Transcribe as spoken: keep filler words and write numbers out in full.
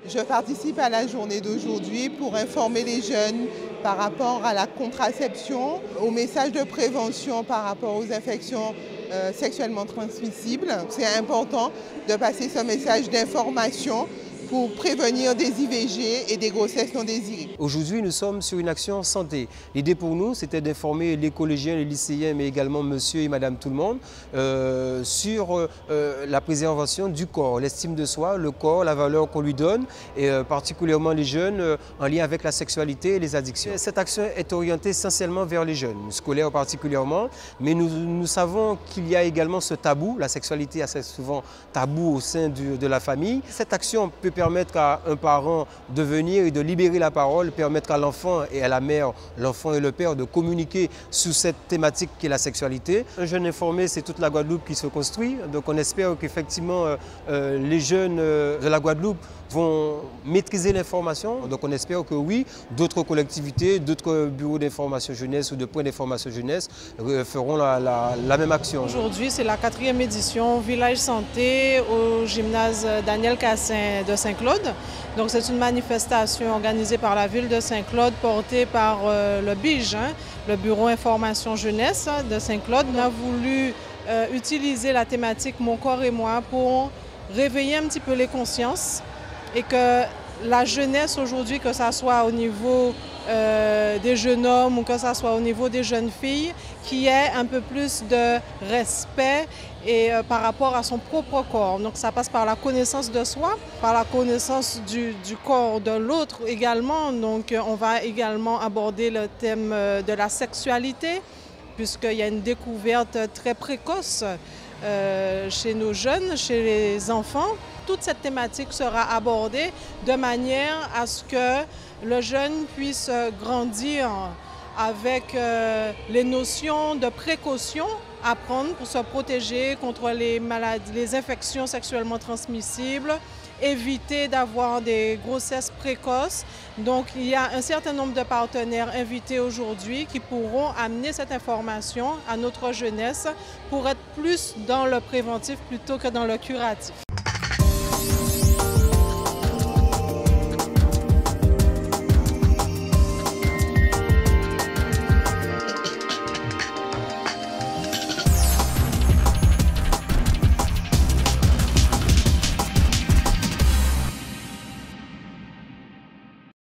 Je participe à la journée d'aujourd'hui pour informer les jeunes par rapport à la contraception, aux messages de prévention par rapport aux infections euh, sexuellement transmissibles. C'est important de passer ce message d'information pour prévenir des I V G et des grossesses non désirées. Aujourd'hui, nous sommes sur une action santé. L'idée pour nous, c'était d'informer les collégiens, les lycéens, mais également monsieur et madame tout le monde euh, sur euh, la préservation du corps, l'estime de soi, le corps, la valeur qu'on lui donne, et euh, particulièrement les jeunes euh, en lien avec la sexualité et les addictions. Cette action est orientée essentiellement vers les jeunes, scolaires particulièrement, mais nous, nous savons qu'il y a également ce tabou, la sexualité est assez souvent tabou au sein du, de la famille. Cette action peut permettre à un parent de venir et de libérer la parole, permettre à l'enfant et à la mère, l'enfant et le père de communiquer sur cette thématique qui est la sexualité. Un jeune informé, c'est toute la Guadeloupe qui se construit, donc on espère qu'effectivement euh, les jeunes euh, de la Guadeloupe vont maîtriser l'information. Donc on espère que oui, d'autres collectivités, d'autres bureaux d'information jeunesse ou de points d'information jeunesse euh, feront la, la, la même action. Aujourd'hui, c'est la quatrième édition Village Santé au gymnase Daniel Cassin de Saint-Claude. Donc c'est une manifestation organisée par la ville de Saint-Claude, portée par euh, le B I J, hein, le Bureau Information Jeunesse de Saint-Claude. On a voulu euh, utiliser la thématique Mon corps et moi pour réveiller un petit peu les consciences et que la jeunesse aujourd'hui, que ce soit au niveau euh, des jeunes hommes ou que ce soit au niveau des jeunes filles, qu'il y ait un peu plus de respect et euh, par rapport à son propre corps. Donc ça passe par la connaissance de soi, par la connaissance du, du corps de l'autre également. Donc on va également aborder le thème de la sexualité, puisqu'il y a une découverte très précoce euh, chez nos jeunes, chez les enfants. Toute cette thématique sera abordée de manière à ce que le jeune puisse grandir avec euh, les notions de précaution à prendre pour se protéger contre les maladies, les infections sexuellement transmissibles, éviter d'avoir des grossesses précoces. Donc il y a un certain nombre de partenaires invités aujourd'hui qui pourront amener cette information à notre jeunesse pour être plus dans le préventif plutôt que dans le curatif.